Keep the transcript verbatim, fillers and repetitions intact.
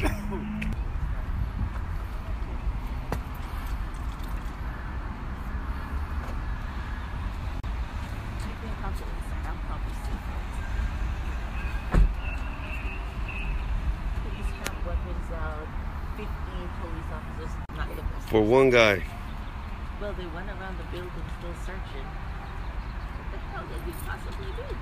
For one guy. Well, they went around the building still searching. What the hell did he possibly do?